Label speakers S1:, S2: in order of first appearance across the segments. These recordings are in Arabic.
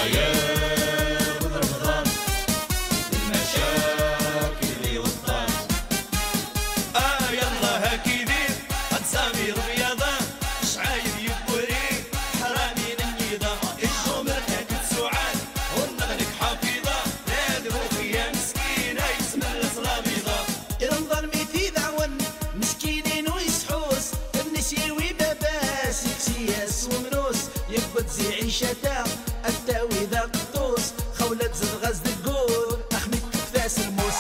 S1: عيشتها التاوي ذا قطوس خولت زد غزد الجور اخمك كفاس الموس.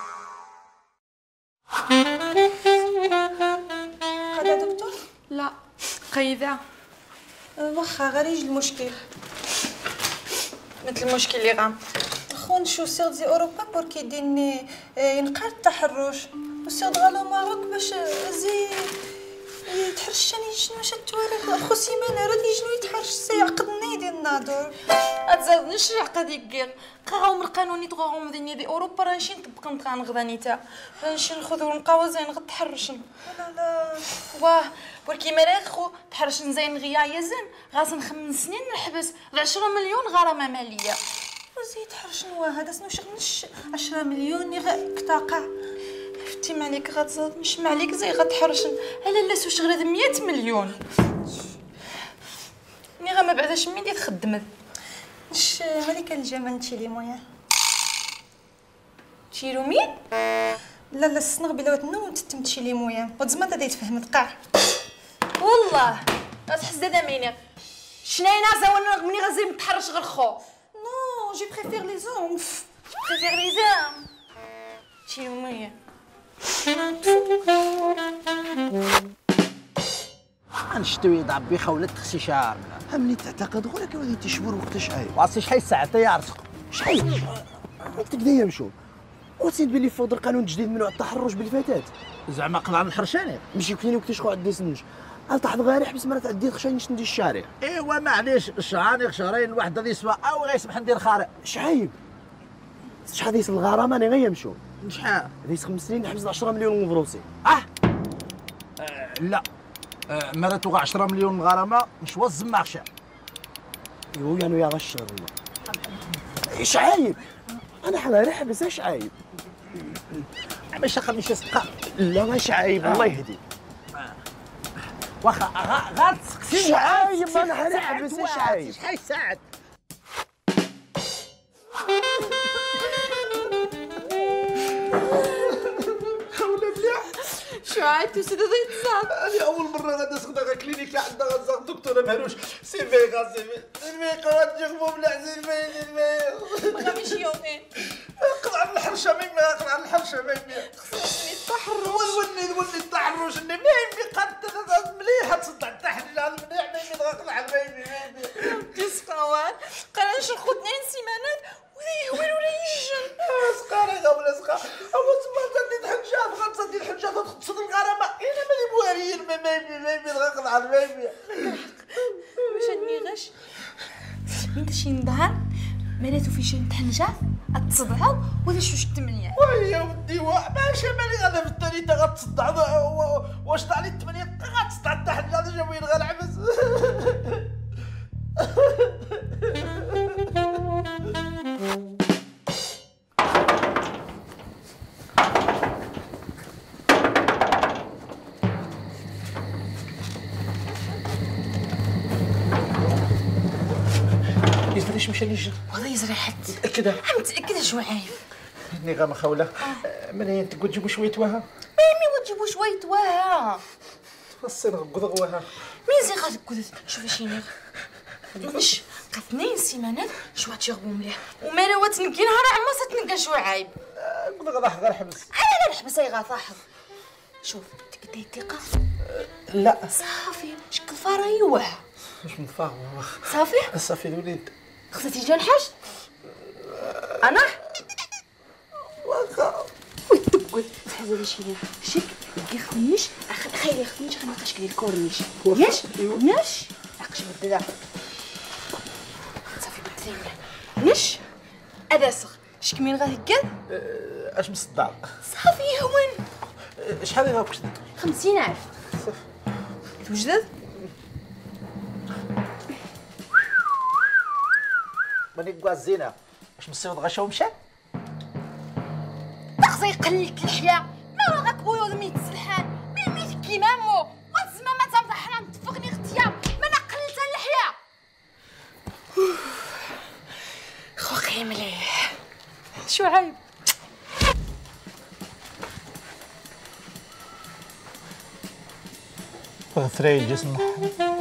S2: هذا دكتور؟
S3: لا قيدة.
S2: واخا غير يجي المشكل
S3: مثل المشكل اللي غام
S2: خون شو سير دي اوروبا بور كيديني ينقر التحرش وسير غالو ماروك باش زي يتحرشني شنو واش التواريخ خو سيمانه راه يجنو يتحرش سيعقدني ديال الناظور
S3: اتزادنيش عقد يكير قراهم القانوني تغاهم ديني دي اوروبا راه نمشي نطبق نتغا نغدانيتا نمشي نخذو نقاو زين غتحرشن
S2: لا لا
S3: واه ولكن مريخ خو تحرشن زين غيا يزن غازن 5 سنين نحبس 10 مليون غرامه ماليه
S2: وزي يتحرشن واه هذا شنو شغلش 10 مليون كتاقع
S3: فتي مالك غتزاد مش مالك زي غتحرشن على لا سوش غير 100 مليون ني غا ما بعداش من دي تخدمت
S2: واش مالك الجمال نتشيلي مويا
S3: تشيرو مين
S2: لا لا السنغ بلا وتنو تتمشي لي مويا وتزما دا يتفهم تقع
S3: والله تحس دادا ميني شناينا زوان مني غازي متحرش غير خو
S2: نو جي بريفير لي زوم
S3: بريفير لي زام تشيرو مين
S4: نشتوي يضعب خولت تخسي شعر همني تعتقد غير كي تشبر وقت شحال
S5: واصي شحال الساعه حتى يعرفك
S4: شحال تقدر يمشوا وتسيد بلي فوضى قانون جديد منوع التحرش بالفتاه
S5: زعما قلع الحرشاني
S4: ماشي كاين وقت شخو عندي سنج التحظ غير حبس مرات عندي خشانيش ندير الشارع
S5: ايوا معليش شهرين شهرين الواحد غادي يسوى او غيسمح ندير خارق
S4: شعيب شحال ديس الغرامه انا غير يمشوا
S5: شحال
S4: ديس 5 سنين نحبس 10 مليون مفروسي
S5: لا مراتو 10 مليون غرامه مش وزم مارشا
S4: يو يعني يا غشر الله ايش عايب انا حنا نحبس ايش عايب
S5: باش خليني تسقى
S4: لا ماشي عايب الله يهدي
S5: واخا غير تسقسي
S4: ايش عايب انا حنحبس ايش عايب
S5: شحال ساعه
S3: شو عاد سيدي تصاب
S5: هذه اول مره غادا نسخدها كلينيك عندها غزه دكتوره مهروش سيفيغا سيفيغا غتجيبو بلا سيفيغا
S3: ما غاديش يومين
S5: قطع الحرشه ميمي قطع الحرشه ميمي
S3: خصني التحرش
S5: ولني التحرش اللي ميمي قد مليحه تصدع التحلال مليح ميمي غنقطع ميمي
S3: تسقاوان قراش ناخذ 2 سيمانات ولا ولا يجن
S5: سقاري ولا سقا اول تما تدي الحجاب غتصدي الحجاب وتقصد الغرامه انا ماني مواريين ميمي غنقطع ميمي
S3: واش اني غش انت شي نظهر مالاتو في شي حنجاب اتصدعوا ولا شو الثمانيه
S5: ويا ودي ماشي مالي غادا في الثالثه غتصدع واش طلع لي الثمانيه غتصدع حتى حنا جا وين غنعبس ليش مشى ليجا
S3: والله يزري حد
S5: متأكدة
S3: متأكدة شو عايب
S5: اني غا مخولة منين تقول تجيبوا شوية وها
S3: ميمي وتجيبوا شوية وها
S5: خاصني نقض وها
S3: مين زي غتقول شوفي شي نيغ مش قد 2 سيمانات شو تشربوا مليح ومالا وتنكي نهار عما ستنكا شو عايب
S5: قلت غا غير حبس
S3: انا نحبس اي غاطاحظ شوف تقدري ثقة
S5: لا
S3: صافي شكل فراي وها
S5: مش متفاهم
S3: صافي
S5: صافي الوليد
S3: خصها تيجي الحاج انا
S5: واخا
S3: وتقول تحزلي شي شك يخدمنيش خير يخدمنيش خليناش كلي الكورنيش ياش ناش عقش بددا صافي بدي نش اداسخ شكمين غا هكا
S5: اش مصدع
S3: صافي هون
S5: شحال يغاوك شدي
S3: 50,000 توجد
S5: ماني كوا الزينه واش مسيود غشا ومشى
S3: تخزي يقلك الحياه ما هو غاك بويض ميت سلحان ميت كيما مو وتزما ما تمضحنا نتفقني اختيا ما انا قلت الحياه خوكي مليح شو عيب
S5: ثري جسم